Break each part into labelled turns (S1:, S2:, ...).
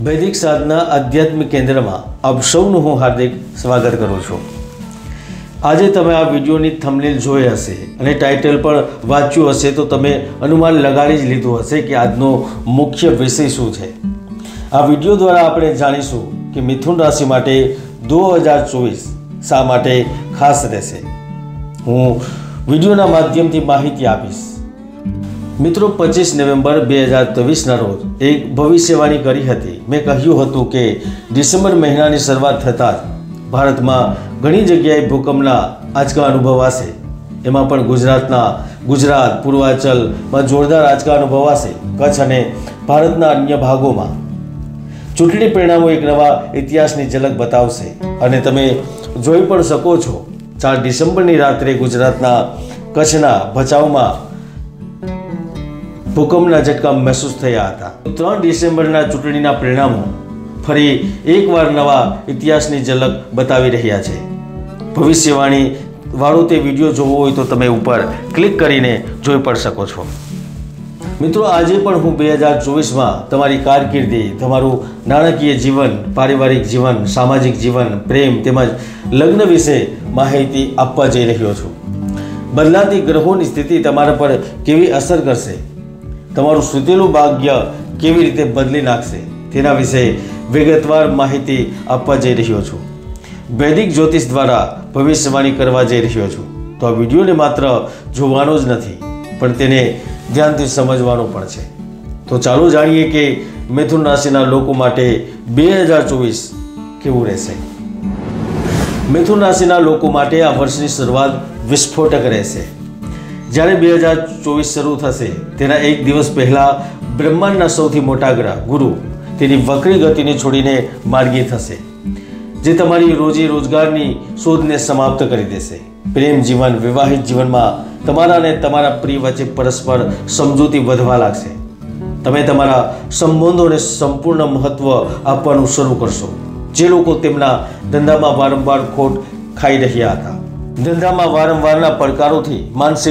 S1: વૈદિક સાધના આધ્યાત્મિક કેન્દ્રમાં આપ સૌનું હું હાર્દિક સ્વાગત કરું છું। આજે તમે આ વિડીયોની થંબનેલ જોઈ હશે અને ટાઇટલ પણ વાંચ્યું હશે તો તમે અનુમાન લગાડી જ લીધું હશે કે આજનો મુખ્ય વિષય શું છે। આ વિડીયો દ્વારા આપણે જાણીશું કે મિથુન રાશિ માટે 2024 શા માટે ખાસ રહેશે। હું વિડીયોના માધ્યમથી માહિતી આપીશ। મિત્રો 25 નવેમ્બર 2023 રોજ એક ભવિષ્યવાણી કરી હતી। મેં કહ્યું હતું કે ડિસેમ્બર મહિનાની શરૂઆત થતાં જ ભારતમાં ઘણી જગ્યાએ ભૂકંપના આંચકા અનુભવાશે। એમાં પણ ગુજરાત પૂર્વાંચલમાં જોરદાર આંચકા અનુભવાશે। કચ્છ અને ભારતના અન્ય ભાગોમાં ચૂંટણી પરિણામો એક નવા ઇતિહાસની ઝલક બતાવશે અને તમે જોઈ પણ શકો છો 4 ડિસેમ્બરની રાત્રે ગુજરાતના કચ્છના ભચાઉમાં ભૂકંપના ઝટકા મહેસૂસ થયા હતા। 3 ડિસેમ્બરના ચૂંટણીના પરિણામો ફરી એકવાર નવા ઇતિહાસની ઝલક બતાવી રહ્યા છે। ભવિષ્યવાણી વાળો તે વિડીયો જોવો હોય તો તમે ઉપર ક્લિક કરીને જોઈ પણ શકો છો। મિત્રો આજે પણ હું 2024માં તમારી કારકિર્દી, તમારું નાણાકીય જીવન, પારિવારિક જીવન, સામાજિક જીવન, પ્રેમ તેમજ લગ્ન વિશે માહિતી આપવા જઈ રહ્યો છું। બદલાતી ગ્રહોની સ્થિતિ તમારા પર કેવી અસર કરશે, તમારું સૂતેલું ભાગ્ય કેવી રીતે બદલી નાખશે તેના વિશે વિગતવાર માહિતી આપવા જઈ રહ્યો છું। વૈદિક જ્યોતિષ દ્વારા ભવિષ્યવાણી કરવા જઈ રહ્યો છું તો આ વિડીયોને માત્ર જોવાનો જ નથી પણ તેને ધ્યાનથી સમજવાનો પણ છે। તો ચાલો જાણીએ કે મિથુન રાશિના લોકો માટે 2024 કેવું રહેશે। મિથુન રાશિના લોકો માટે આ વર્ષની શરૂઆત વિસ્ફોટક રહેશે। જ્યારે 2024 શરૂ થશે તેના એક દિવસ પહેલા બ્રહ્માંડના સૌથી મોટા ગ્રહ ગુરુ તેની વક્રી ગતિને છોડીને માર્ગી થશે, જે તમારી રોજી રોજગારની શોધને સમાપ્ત કરી દેશે। પ્રેમ જીવન, વિવાહિત જીવનમાં તમારા અને તમારા પ્રિય વચ્ચે પરસ્પર સમજૂતી વધવા લાગશે। તમે તમારા સંબંધોને સંપૂર્ણ મહત્વ આપવાનું શરૂ કરશો। જે લોકો તેમના ધંધામાં વારંવાર ખોટ ખાઈ રહ્યા હતા, ધંધામાં વારંવારના પડકારોથી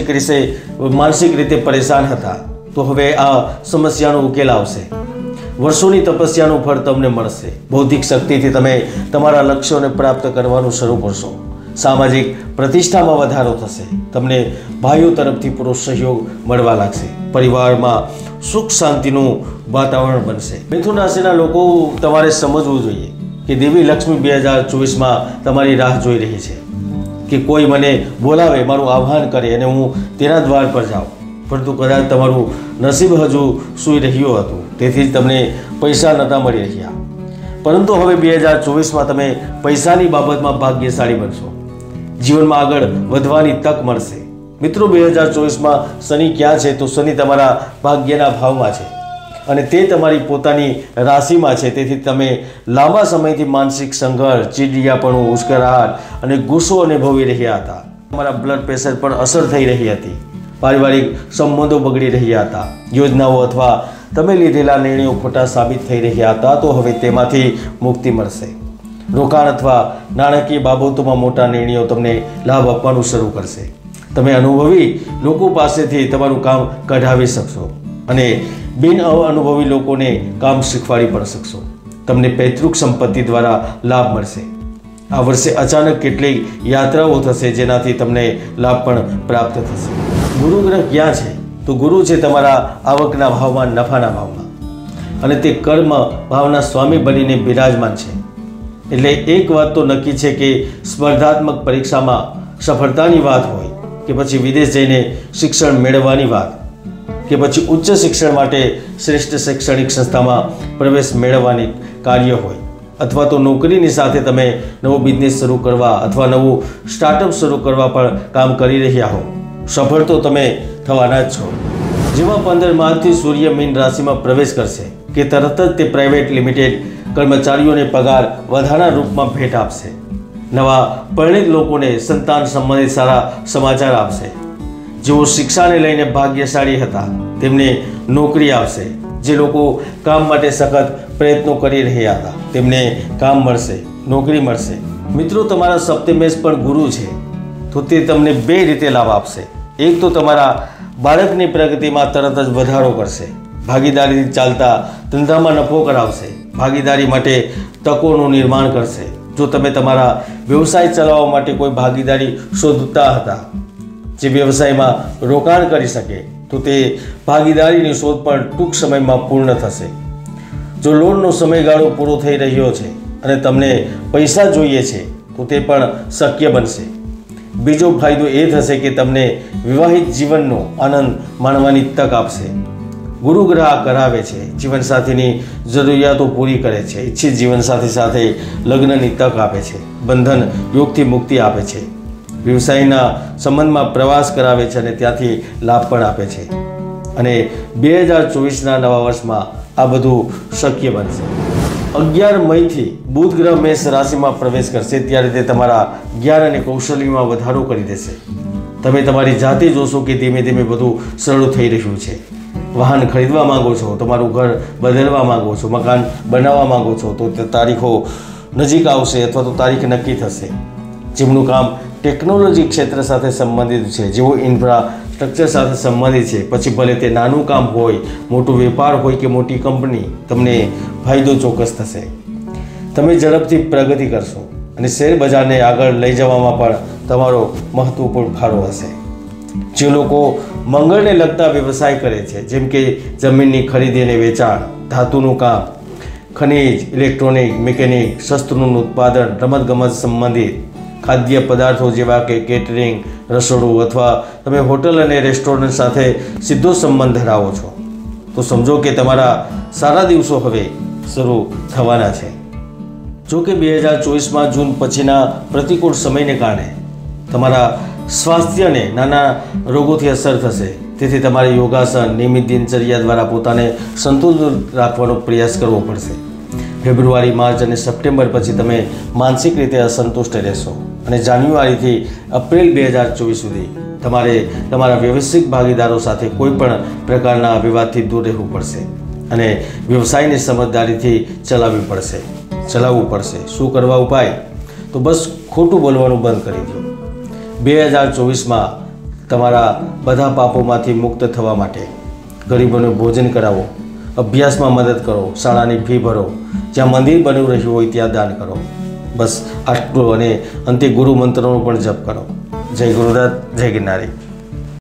S1: માનસિક રીતે પરેશાન હતા, તો હવે આ સમસ્યાનો ઉકેલ આવશે। વર્ષોની તપસ્યાનું ફળ તમને મળશે। બૌદ્ધિક શક્તિથી તમે તમારા લક્ષ્યોને પ્રાપ્ત કરવાનું શરૂ કરશો। સામાજિક પ્રતિષ્ઠામાં વધારો થશે। તમને ભાઈઓ તરફથી પૂરો સહયોગ મળવા લાગશે। પરિવારમાં સુખ શાંતિનું વાતાવરણ બનશે। મિથુન રાશિના લોકો તમારે સમજવું જોઈએ કે દેવી લક્ષ્મી 2024માં તમારી રાહ જોઈ રહી છે કે કોઈ મને બોલાવે, મારું આહ્વાન કરે અને હું તેના દ્વાર પર જાઉં, પરંતુ કદાચ તમારું નસીબ હજુ સૂઈ રહ્યું હતું, તેથી જ તમને પૈસા નહોતા મળી રહ્યા। પરંતુ હવે 2024માં તમે પૈસાની બાબતમાં ભાગ્યશાળી બનશો। જીવનમાં આગળ વધવાની તક મળશે। મિત્રો 2024માં શનિ ક્યાં છે તો શનિ તમારા ભાગ્યના ભાવમાં છે અને તે તમારી પોતાની રાશિમાં છે, તેથી તમે લાંબા સમયથી માનસિક સંઘર્ષ, ચીડિયાપણું, ઉશ્કેરાટ અને ગુસ્સો અનુભવી રહ્યા હતા। તમારા બ્લડ પ્રેશર પર અસર થઈ રહી હતી। પારિવારિક સંબંધો બગડી રહ્યા હતા। યોજનાઓ અથવા તમે લીધેલા નિર્ણયો ખોટા સાબિત થઈ રહ્યા હતા, તો હવે તેમાંથી મુક્તિ મળશે। રોકાણ અથવા નાણાકીય બાબતોમાં મોટા નિર્ણયો તમને લાભ આપવાનું શરૂ કરશે। તમે અનુભવી લોકો પાસેથી તમારું કામ કઢાવી શકશો અને બિન અનુભવી લોકોને કામ શીખવાડી પણ શકશો। તમને પૈતૃક સંપત્તિ દ્વારા લાભ મળશે। આ વર્ષે અચાનક કેટલીક યાત્રાઓ થશે જેનાથી તમને લાભ પણ પ્રાપ્ત થશે। ગુરુ ગ્રહ ક્યાં છે તો ગુરુ છે તમારા આવકના ભાવમાં, નફાના ભાવમાં, અને તે કર્મ ભાવના સ્વામી બનીને બિરાજમાન છે। એટલે એક વાત તો નક્કી છે કે સ્પર્ધાત્મક પરીક્ષામાં સફળતાની વાત હોય કે પછી વિદેશ જઈને શિક્ષણ મેળવવાની વાત કે પછી ઉચ્ચ શિક્ષણ માટે શ્રેષ્ઠ શૈક્ષણિક સંસ્થામાં પ્રવેશ મેળવવાની કાર્ય હોય, અથવા તો નોકરીની સાથે તમે નવો બિઝનેસ શરૂ કરવા અથવા નવું સ્ટાર્ટઅપ શરૂ કરવા પણ કામ કરી રહ્યા હો, સફળ તો તમે થવાના જ છો। જેમાં 15 માર્ચથી સૂર્ય મીન રાશિમાં પ્રવેશ કરશે કે તરત જ તે પ્રાઇવેટ લિમિટેડ કર્મચારીઓને પગાર વધારાના રૂપમાં ભેટ આપશે। નવા પરિણિત લોકોને સંતાન સંબંધિત સારા સમાચાર આપશે। જેઓ શિક્ષાને લઈને ભાગ્યશાળી હતા તેમને નોકરી આપશે। જે લોકો કામ માટે સખત પ્રયત્નો કરી રહ્યા હતા તેમને કામ મળશે, નોકરી મળશે। મિત્રો તમારા સપ્તમેશ પણ ગુરુ છે તો તે તમને 2 રીતે લાભ આપશે। એક તો તમારા બાળકની પ્રગતિમાં તરત જ વધારો કરશે। ભાગીદારીથી ચાલતા ધંધામાં નફો કરાવશે, ભાગીદારી માટે તકોનું નિર્માણ કરશે. જો તમે તમારા વ્યવસાય ચલાવવા માટે કોઈ ભાગીદારી શોધતા હતા જે વ્યવસાયમાં રોકાણ કરી શકે, તો તે ભાગીદારીની શોધ પણ ટૂંક સમયમાં પૂર્ણ થશે. જો લોનનો સમયગાળો પૂરો થઈ રહ્યો છે અને તમને પૈસા જોઈએ છે, તો તે પણ શક્ય બનશે. બીજો ફાયદો એ થશે કે તમને વિવાહિત જીવનનો આનંદ માણવાની તક આપશે. ગુરુ ગ્રહ કરાવે છે, જીવનસાથીની જરૂરિયાતો પૂરી કરે છે, ઈચ્છિત જીવનસાથી સાથે લગ્નની તક આપે છે, બંધન યોગથી મુક્તિ આપે છે, વ્યવસાયના સંબંધમાં પ્રવાસ કરાવે છે અને ત્યાંથી લાભ પણ આપે છે. અને 2024ના નવા વર્ષમાં આ બધું શક્ય બનશે. 11 મઈથી બુધ ગ્રહ મેષ રાશિમાં પ્રવેશ કરશે, ત્યારે તે તમારા જ્ઞાન અને કૌશલ્યમાં વધારો કરી દેશે. તમે તમારી જાતે જોશો કે ધીમે ધીમે બધું સરળ થઈ રહ્યું છે. વાહન ખરીદવા માંગો છો, તમારું ઘર બદલવા માંગો છો, મકાન બનાવવા માંગો છો, તો તે તારીખો નજીક આવશે અથવા તો તારીખ નક્કી થશે. જેમનું કામ ટેકનોલોજી ક્ષેત્ર સાથે સંબંધિત છે, જેઓ ઇન્ફ્રાસ્ટ્રક્ચર સાથે સંબંધિત છે, પછી ભલે તે નાનું કામ હોય, મોટો વેપાર હોય કે મોટી કંપની, તમને ફાયદો ચોક્કસ થશે. તમે ઝડપથી પ્રગતિ કરશો અને શેર બજારને આગળ લઈ જવામાં પણ તમારો મહત્વપૂર્ણ ફાળો હશે. જે લોકો મંગળને લગતા વ્યવસાય કરે છે, જેમ કે જમીનની ખરીદી અને વેચાણ, ધાતુનું કામ, ખનિજ, ઇલેક્ટ્રોનિક, મિકેનિક, શસ્ત્રોનું ઉત્પાદન, રમતગમત સંબંધિત, ખાદ્ય પદાર્થો જેવા કે કેટરિંગ, રસોડું, અથવા તમે હોટલ અને રેસ્ટોરન્ટ સાથે સીધો સંબંધ ધરાવો છો, તો સમજો કે તમારા સારા દિવસો હવે શરૂ થવાના છે. જો કે 2024માં જૂન પછીના પ્રતિકૂળ સમયને કારણે તમારા સ્વાસ્થ્યને નાના રોગોથી અસર થશે. તેથી તમારે યોગાસન, નિયમિત દિનચર્યા દ્વારા પોતાને સંતુલિત રાખવાનો પ્રયાસ કરવો પડશે. ફેબ્રુઆરી, માર્ચ અને સપ્ટેમ્બર પછી તમે માનસિક રીતે અસંતુષ્ટ રહેશો અને જાન્યુઆરીથી એપ્રિલ 2024 સુધી તમારે તમારા વ્યવસાયિક ભાગીદારો સાથે કોઈ પણ પ્રકારના વિવાદથી દૂર રહેવું પડશે અને વ્યવસાયને સમજદારીથી ચલાવવું પડશે. શું કરવા ઉપાય? તો બસ ખોટું બોલવાનું બંધ કરી દો. 2024માં તમારા બધા પાપોમાંથી મુક્ત થવા માટે ગરીબોને ભોજન કરાવો, અભ્યાસમાં મદદ કરો, શાળાની ફી ભરો, જ્યાં મંદિર બની રહ્યું હોય ત્યાં દાન કરો. બસ આટલું. અને અંતે ગુરુ મંત્રનો પણ જપ કરો. જય ગુરુદત્ત, જય ગિરનારી.